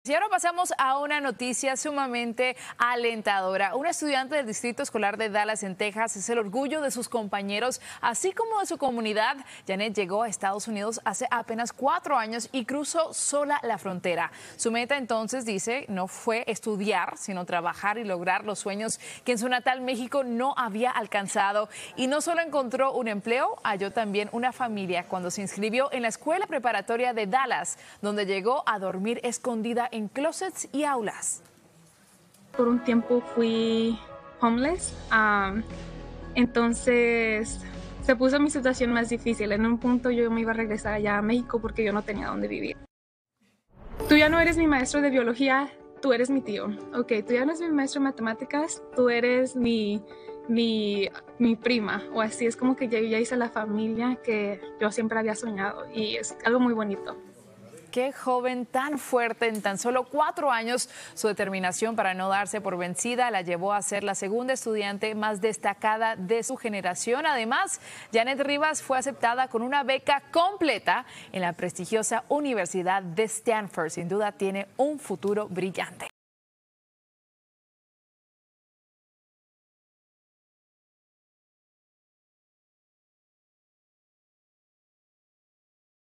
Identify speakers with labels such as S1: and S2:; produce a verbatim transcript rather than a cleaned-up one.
S1: Y ahora pasamos a una noticia sumamente alentadora. Una estudiante del Distrito Escolar de Dallas, en Texas, es el orgullo de sus compañeros, así como de su comunidad. Janet llegó a Estados Unidos hace apenas cuatro años y cruzó sola la frontera. Su meta, entonces, dice, no fue estudiar, sino trabajar y lograr los sueños que en su natal México no había alcanzado. Y no solo encontró un empleo, halló también una familia cuando se inscribió en la escuela preparatoria de Dallas, donde llegó a dormir escondida en en closets y aulas.
S2: Por un tiempo fui homeless, um, entonces se puso mi situación más difícil. En un punto yo me iba a regresar allá a México porque yo no tenía dónde vivir. Tú ya no eres mi maestro de biología, tú eres mi tío. Ok, tú ya no eres mi maestro de matemáticas, tú eres mi, mi, mi prima. O así, es como que ya, ya hice la familia que yo siempre había soñado y es algo muy bonito.
S1: Qué joven tan fuerte, en tan solo cuatro años. Su determinación para no darse por vencida la llevó a ser la segunda estudiante más destacada de su generación. Además, Janet Rivas fue aceptada con una beca completa en la prestigiosa Universidad de Stanford. Sin duda tiene un futuro brillante.